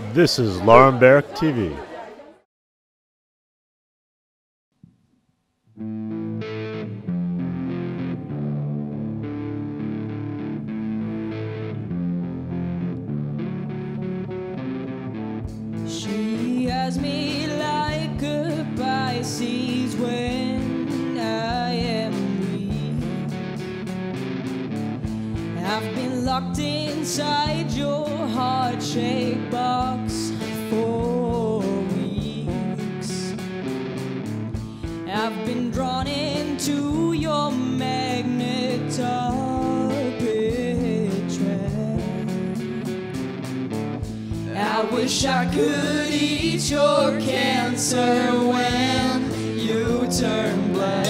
This is Lauren Barrick TV. She has me like a Pisces when I am weak. I've been locked inside your heart-shaped box for weeks. I've been drawn into your magnetic trap. I wish I could eat your cancer when you turn black.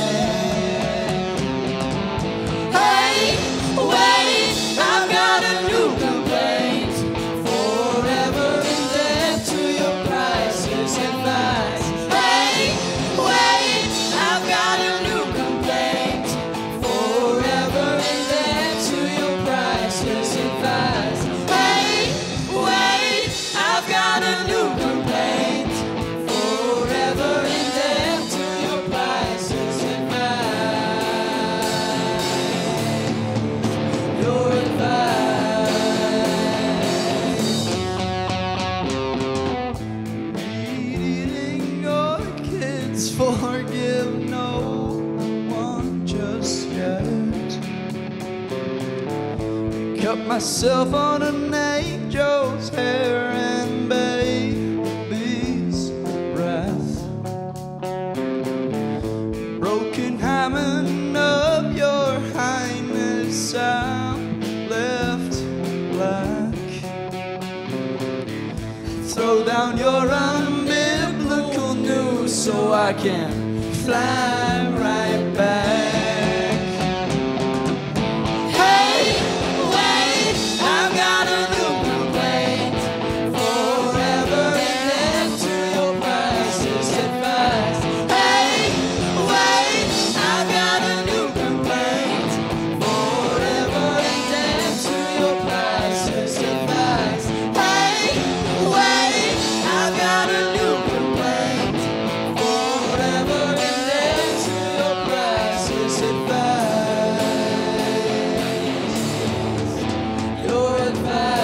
Hey, wait, I've got a new complaint. Forever indebted to your priceless advice. Hey, wait, I've got a new complaint. Forever indebted to your priceless advice. Hey, wait, I've got a new complaint. Forever indebted to your priceless advice. Your advice. Eating orchids, forgive no one just yet. Cut myself on an angel's hair and baby's breath. Broken hymen of your highness, I'm left black. Throw down your unbiblical news so I can fly right back. Hey, wait, I've got a new complaint. Forever indebted to your priceless advice. Hey, wait, I've got a new complaint. Forever indebted to your priceless advice. Hey, wait, I've got a new complaint. Forever indebted to your priceless advice. Your advice.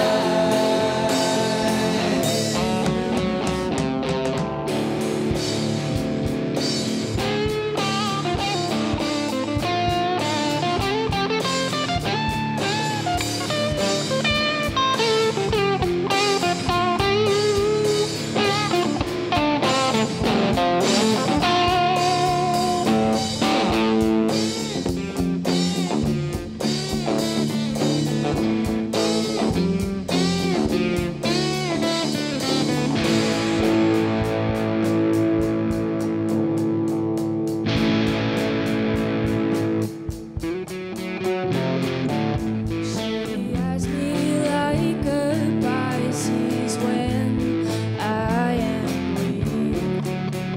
She has me like a Pisces when I am weak.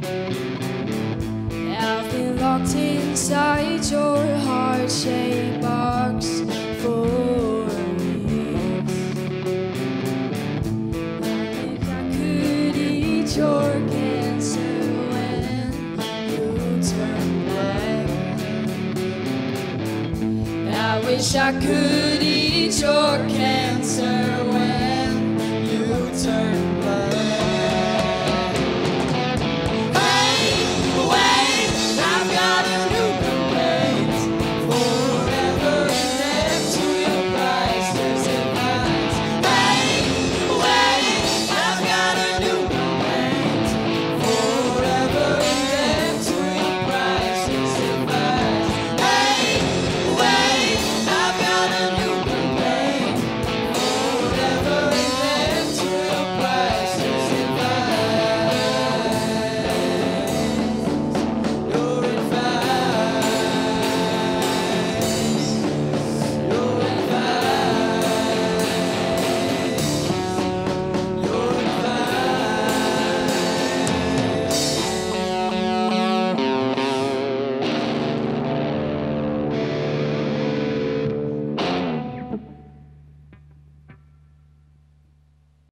I've been locked inside your heart-shaped box for weeks. I think I could eat your cancer when you turn black. I wish I could eat your cancer